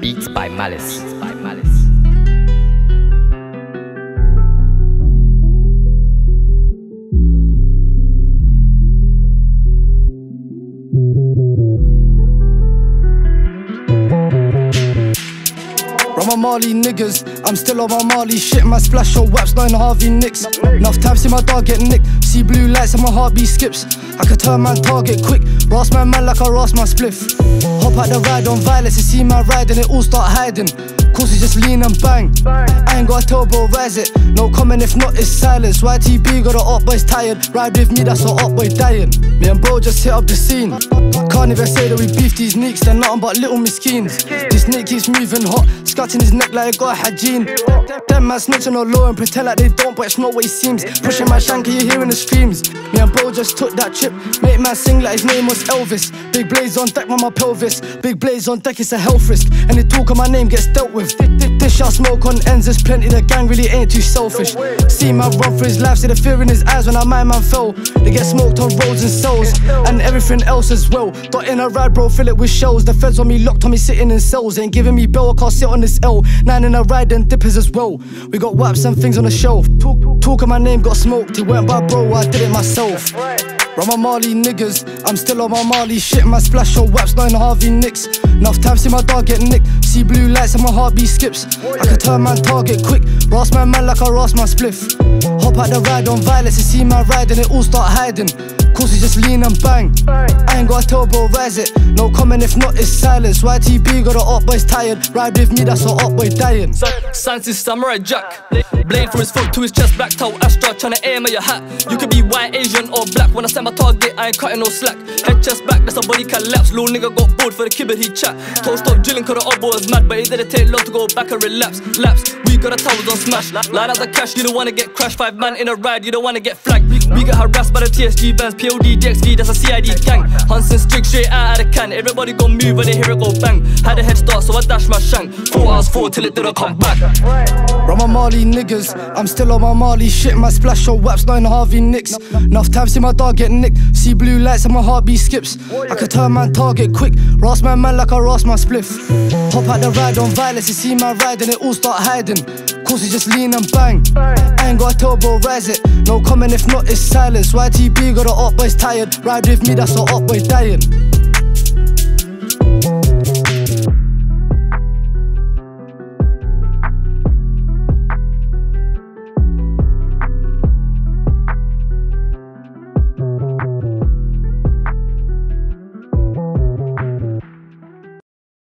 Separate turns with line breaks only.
Beats by Malice.
From my Marley niggas, I'm still on my Marley shit. My splash or waps, not in Harvey Nicks. Enough time see my dog get nicked. See blue lights and my heartbeat skips. I could turn man target quick. Ras man like I ras my spliff. Hop out the ride on violence, you see my ride and it all start hiding. Course you just lean and bang. I ain't got a turbo, rise it. No comment, if not it's silence. YTB got the up boys tired. Ride with me, that's what up boy dying. Me and bro just hit up the scene. Can't even say that we beef these nicks, they're nothing but little miskeens. This nick keeps moving hot, scratching his neck like he got a hygiene. Them man snitching on low and pretend like they don't, but it's not what it seems. Pushing my shank, you hearing the screams. Me and bro just took that trip, make man sing like his name was Elvis. Big blaze on deck with my pelvis, big blaze on deck, it's a health risk. Any talk of my name gets dealt with. This shot smoke on ends, there's plenty, the gang really ain't too selfish. See man run for his life, see the fear in his eyes when my man fell. They get smoked on roads and cells, and everything else as well. Got in a ride bro, fill it with shells. The feds on me locked on me sitting in cells. Ain't giving me bail, I can't sit on this L. 9 in a ride and dippers as well. We got waps and things on the shelf. Talk of my name got smoked, it went by bro, I did it myself. From my Marley niggas, I'm still on my Marley shit. My splash or waps, not in Harvey Nicks. Enough time see my dog get nicked. See blue lights and my heartbeat skips. I could turn man target quick. Ras man like I ras my spliff. Hop out the ride on violence, you see my ride and it all start hiding. Course you just lean and bang. I ain't got a turbo, rise it. No comment, if not it's silence. YTB got the up boys tired. Ride with me, that's what up boy dying.
Signs is Samurai Jack. Blade from his foot to his chest, black toe Astra, tryna aim at your hat. You could be white, Asian or black. When I set my target, I ain't cutting no slack. Head, chest, back, that's a body collapse. Little nigga got bored for the kibble he chat. Told stop drilling cause the odd boy was mad, but it didn't take long to go back and relapse. Laps, we got the towers on smash. Line out the cash, you don't wanna get crashed. 5 man in a ride, you don't wanna get flagged. We get harassed by the TSG vans, POD, DXV, that's a CID gang. Hunting strict straight out of the can. Everybody gon' move when they hear it go bang. Had a head start, so I dashed my shank. 4 hours forward till it didn't come back.
From my Marley niggas, I'm still on my Marley shit. My splash or waps, not in Harvey Nicks. Enough time see my dog get nicked. See blue lights and my heartbeat skips. I could turn man target quick. Ras man like I ras my spliff. Hop out the ride on violence, you see my ride and it all start hiding. Course you just lean and bang. I ain't got a turbo, rise it. No comment, if not it's silence. YTB got the up boys tired. Ride with me, that's what up boy dying.